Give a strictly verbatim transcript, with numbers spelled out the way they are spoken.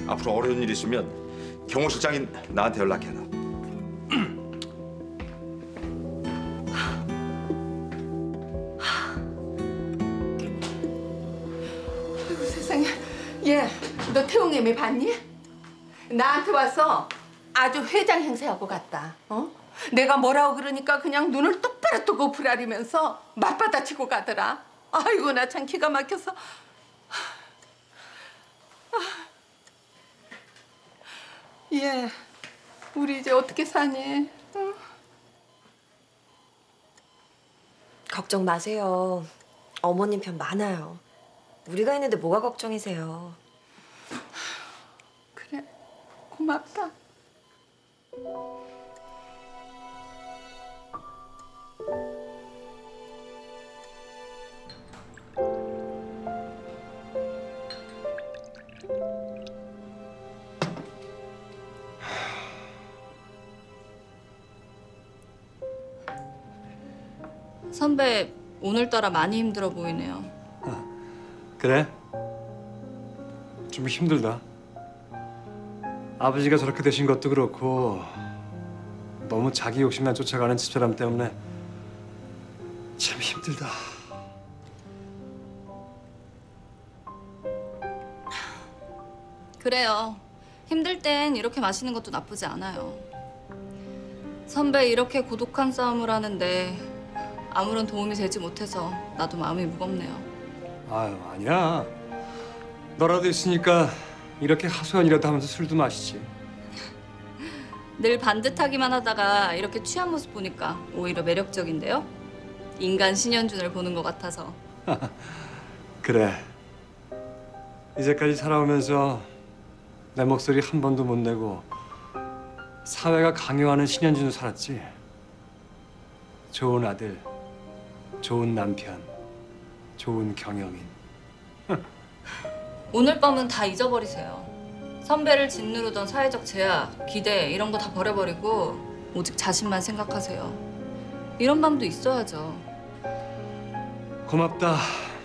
앞으로 어려운 일 있으면 경호 실장인 나한테 연락해라. 아이고 세상에. 얘, 너 태웅 애매 봤니? 나한테 와서 아주 회장 행세하고 갔다. 어? 내가 뭐라고 그러니까 그냥 눈을 똑바로 뜨고 부라리면서 맞받아치고 가더라. 아이고 나 참 기가 막혀서. 아. 얘, 우리 이제 어떻게 사니? 응? 걱정 마세요. 어머님 편 많아요. 우리가 있는데 뭐가 걱정이세요. 그래, 고맙다. 선배, 오늘따라 많이 힘들어 보이네요. 그래? 좀 힘들다. 아버지가 저렇게 되신 것도 그렇고 너무 자기 욕심만 쫓아가는 집사람 때문에 참 힘들다. 그래요. 힘들 땐 이렇게 마시는 것도 나쁘지 않아요. 선배 이렇게 고독한 싸움을 하는데 아무런 도움이 되지 못해서 나도 마음이 무겁네요. 아유, 아니야. 너라도 있으니까 이렇게 하소연이라도 하면서 술도 마시지. 늘 반듯하기만 하다가 이렇게 취한 모습 보니까 오히려 매력적인데요? 인간 신현준을 보는 것 같아서. 그래. 이제까지 살아오면서 내 목소리 한 번도 못 내고 사회가 강요하는 신현준으로 살았지. 좋은 아들, 좋은 남편, 좋은 경영인. 오늘 밤은 다 잊어버리세요. 선배를 짓누르던 사회적 제약, 기대 이런 거 다 버려버리고 오직 자신만 생각하세요. 이런 밤도 있어야죠. 고맙다.